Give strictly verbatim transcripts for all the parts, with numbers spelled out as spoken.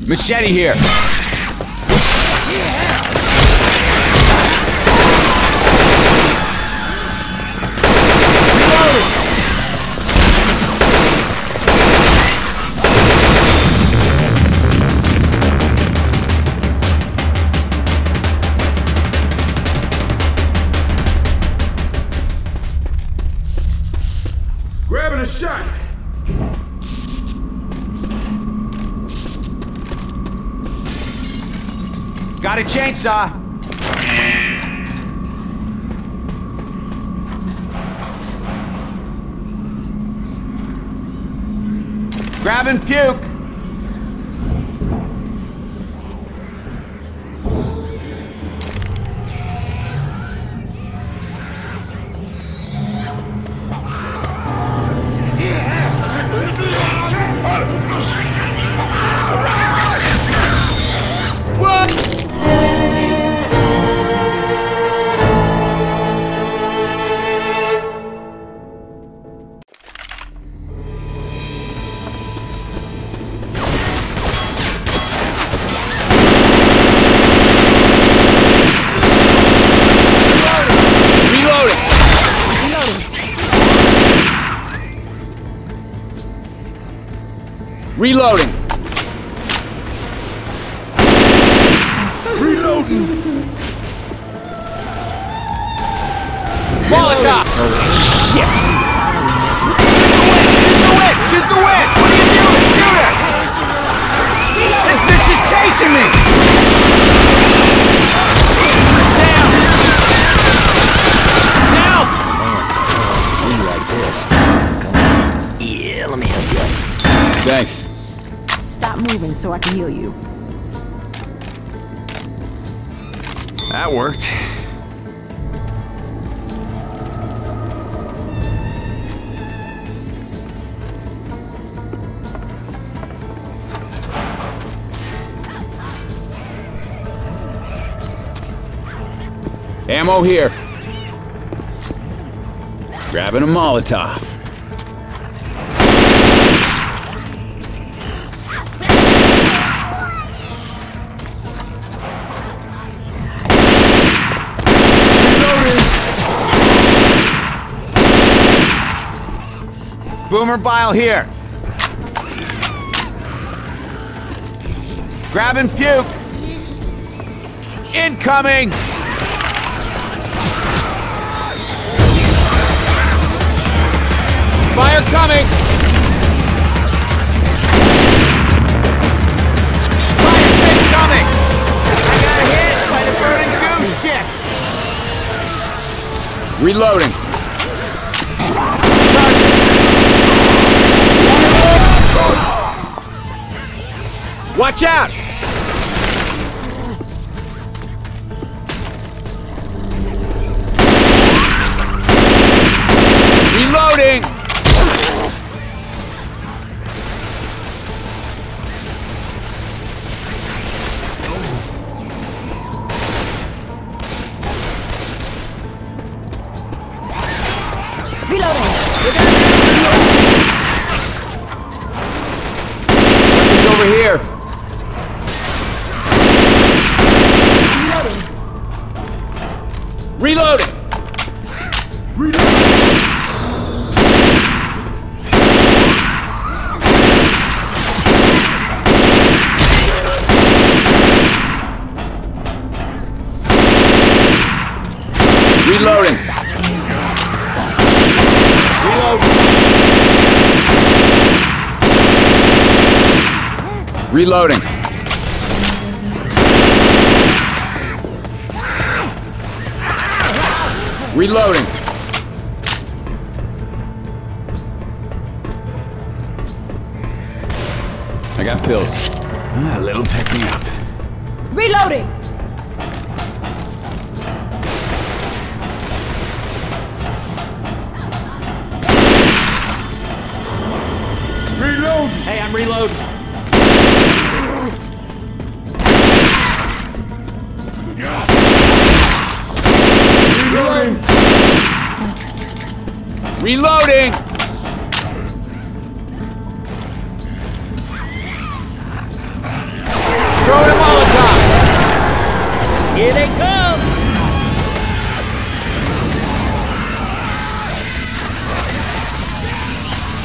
Machete here. Grabbing a shot. Got a chainsaw. Grabbing puke. Reloading. Reloading. Molotov! Shit! Shoot the witch! Shoot the witch! What are you doing? Shoot her! This bitch is chasing me! Down! Help! See you like this. Come on. Yeah, let me help you. Thanks. Stop moving so I can heal you. That worked. Ammo here. Grabbing a Molotov. Boomer bile here. Grabbing puke. Incoming. Fire coming. Fire stick coming. I got hit by the burning goose shit. Reloading. Watch out! Reloading! Reloading! Weapons over here. Reloading! Reloading! Reloading! Reloading! Reloading! Reloading! I got pills. Ah, a little pick me up. Reloading! Reload. Hey, I'm reloading. Reloading. Reloading!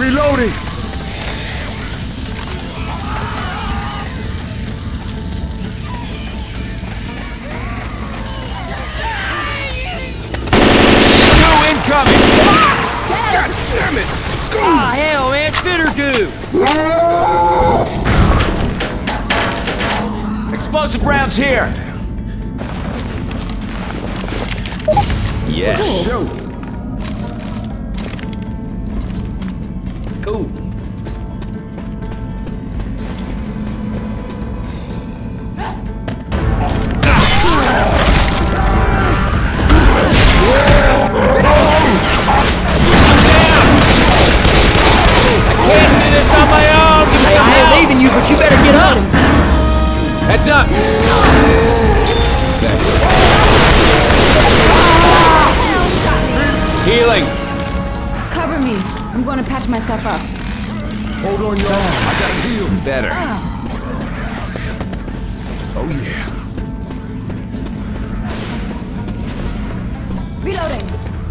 Reloading! Two incoming! God damn it! Ah, hell, man, spitter goo! Explosive rounds here! Yes. Shoot! Cool. Can't do this on my own! Give me some I ain't help! leaving you, but you better get up. Heads up! Thanks. Healing! Cover me. I'm going to patch myself up. Hold on, y'all. I gotta heal. Better. Oh, yeah. Reloading.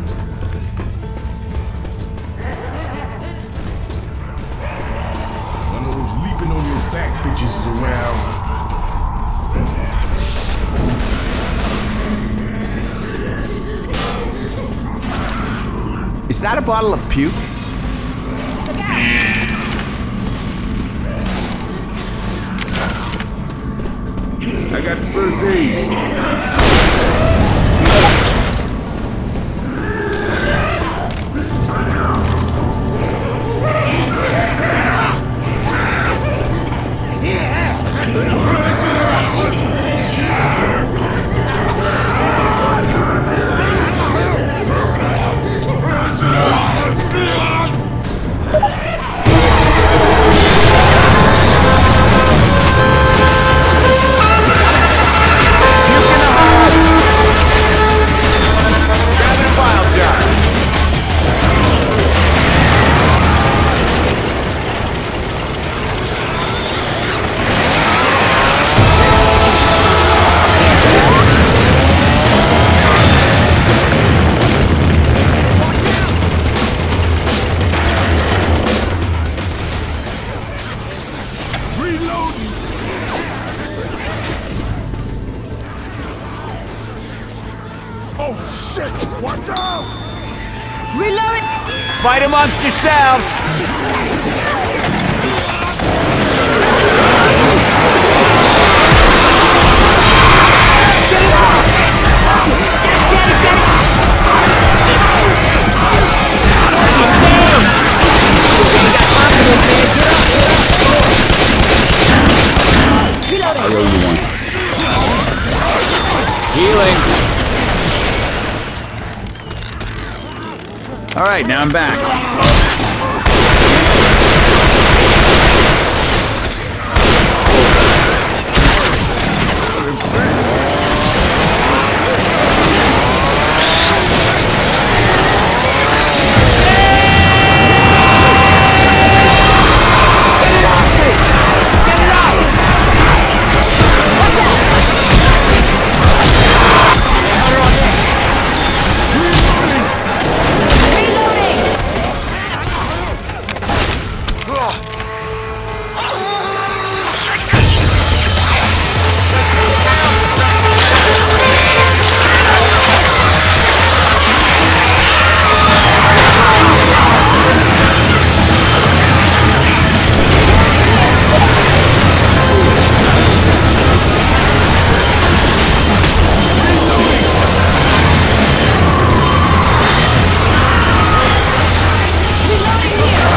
One of those leaping on your back bitches is around. Is that a bottle of puke? I got the first aid. Grabbing a vial jar. Reloading! Oh, shit! Watch out! Reload! Fight amongst yourselves! I owe you one. Healing. All right, now I'm back.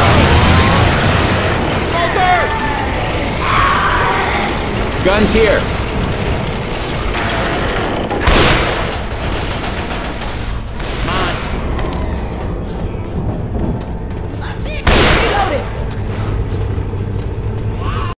Guns here.